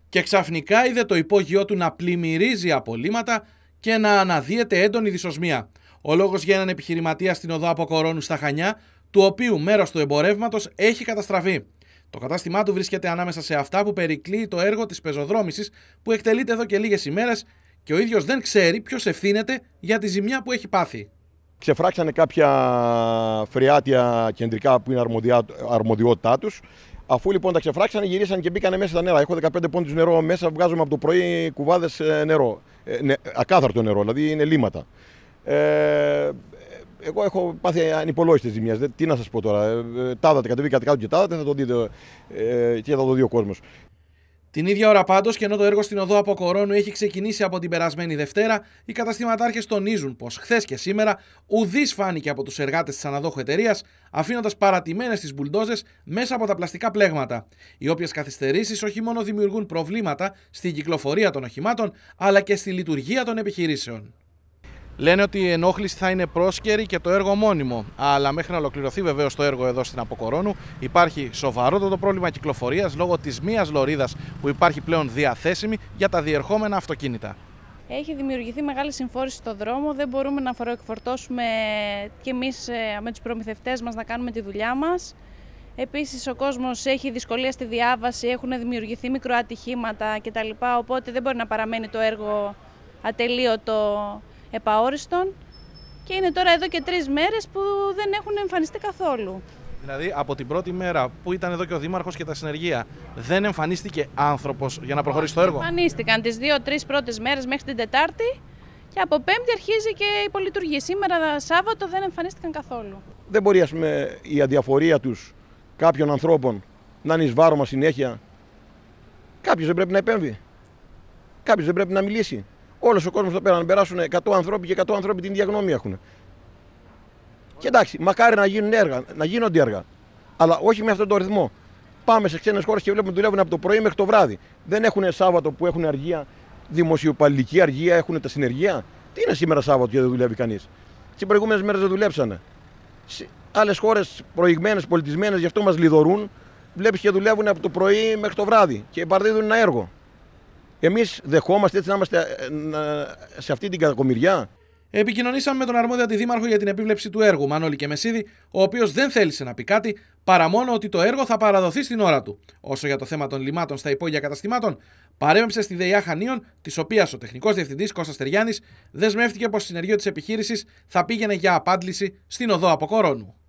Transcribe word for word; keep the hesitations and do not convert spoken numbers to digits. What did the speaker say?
Και ξαφνικά είδε το υπόγειό του να πλημμυρίζει απολύματα και να αναδύεται έντονη δυσοσμία. Ο λόγος για έναν επιχειρηματία στην οδό Αποκορώνου στα Χανιά, του οποίου μέρος του εμπορεύματος έχει καταστραφεί. Το κατάστημά του βρίσκεται ανάμεσα σε αυτά που περικλείει το έργο της πεζοδρόμησης που εκτελείται εδώ και λίγες ημέρες και ο ίδιος δεν ξέρει ποιος ευθύνεται για τη ζημιά που έχει πάθει. Ξεφράξανε κάποια φρεάτια κεντρικά που είναι αρμοδιά, αρμοδιότητά τους. Αφού λοιπόν τα ξεφράξανε, γυρίσαν και μπήκανε μέσα στα νερά. Έχω δεκαπέντε πόντους νερό μέσα, βγάζουμε από το πρωί κουβάδες νερό. Ε, ναι, ακάθαρτο νερό, δηλαδή είναι λίμματα. Ε, εγώ έχω πάθει ανυπολόγιστες ζημιές. Τι να σας πω τώρα. Ε, τάδατε, κατεβήκατε κάτω και τάδατε, θα το δείτε ε, και θα το δει ο κόσμος. Την ίδια ώρα πάντως, και ενώ το έργο στην οδό Αποκορώνου έχει ξεκινήσει από την περασμένη Δευτέρα, οι καταστηματάρχες τονίζουν πως χθες και σήμερα ουδής φάνηκε από τους εργάτες της αναδόχου εταιρείας, αφήνοντας παρατημένες τις μπουλντόζες μέσα από τα πλαστικά πλέγματα, οι οποίες καθυστερήσεις όχι μόνο δημιουργούν προβλήματα στην κυκλοφορία των οχημάτων, αλλά και στη λειτουργία των επιχειρήσεων. Λένε ότι η ενόχληση θα είναι πρόσκαιρη και το έργο μόνιμο, αλλά μέχρι να ολοκληρωθεί βεβαίως το έργο εδώ στην Αποκορώνου υπάρχει σοβαρότατο πρόβλημα κυκλοφορίας λόγω της μίας λωρίδας που υπάρχει πλέον διαθέσιμη για τα διερχόμενα αυτοκίνητα. Έχει δημιουργηθεί μεγάλη συμφόρηση στο δρόμο, δεν μπορούμε να φοροεκφορτώσουμε κι εμείς με τους προμηθευτές μας να κάνουμε τη δουλειά μας. Επίσης ο κόσμος έχει δυσκολία στη διάβαση, έχουν δημιουργηθεί μικροατυχήματα κτλ. Οπότε δεν μπορεί να παραμένει το έργο ατελείωτο επαόριστον και είναι τώρα εδώ και τρεις μέρες που δεν έχουν εμφανιστεί καθόλου. Δηλαδή από την πρώτη μέρα που ήταν εδώ και ο Δήμαρχος και τα συνεργεία δεν εμφανίστηκε άνθρωπος για να προχωρήσει το έργο? Εμφανίστηκαν τις δύο-τρεις πρώτες μέρες μέχρι την Τετάρτη και από Πέμπτη αρχίζει και η πολυλειτουργία. Σήμερα Σάββατο δεν εμφανίστηκαν καθόλου. Δεν μπορεί ας πούμε, η αδιαφορία τους κάποιων ανθρώπων να είναι εις βάρωμα συνέχεια. Κάποιος δεν πρέπει να επέμβει. Κάποιος δεν πρέπει να μιλήσει. Όλος ο κόσμος εδώ πέρα να περάσουν εκατό ανθρώποι και εκατό ανθρώποι την ίδια γνώμη έχουν. Και εντάξει, μακάρι να, γίνουν έργα, να γίνονται έργα, αλλά όχι με αυτόν τον ρυθμό. Πάμε σε ξένες χώρες και βλέπουμε ότι δουλεύουν από το πρωί μέχρι το βράδυ. Δεν έχουν Σάββατο που έχουν αργία, δημοσιοπαλληλική αργία, έχουν τα συνεργεία. Τι είναι σήμερα Σάββατο και δεν δουλεύει κανείς? Τις προηγούμενες μέρες δεν δουλέψανε. Σε άλλες χώρες προηγμένες, πολιτισμένες, γι' αυτό μας λιδωρούν. Βλέπεις και δουλεύουν από το πρωί μέχρι το βράδυ και παραδίδουν ένα έργο. Εμείς δεχόμαστε έτσι να είμαστε σε αυτή την κακομοιριά? Επικοινωνήσαμε με τον αρμόδιο αντιδήμαρχο για την επίβλεψη του έργου, Μανώλη Κεμεσίδη, ο οποίος δεν θέλησε να πει κάτι παρά μόνο ότι το έργο θα παραδοθεί στην ώρα του. Όσο για το θέμα των λιμάτων στα υπόγεια καταστημάτων, παρέμεψε στη ΔΕΙΑ Χανίων, της οποίας ο τεχνικός διευθυντής Κώστας Τεριάννης δεσμεύτηκε πως το συνεργείο της επιχείρησης θα πήγαινε για απάντηση στην οδό Αποκορώνου.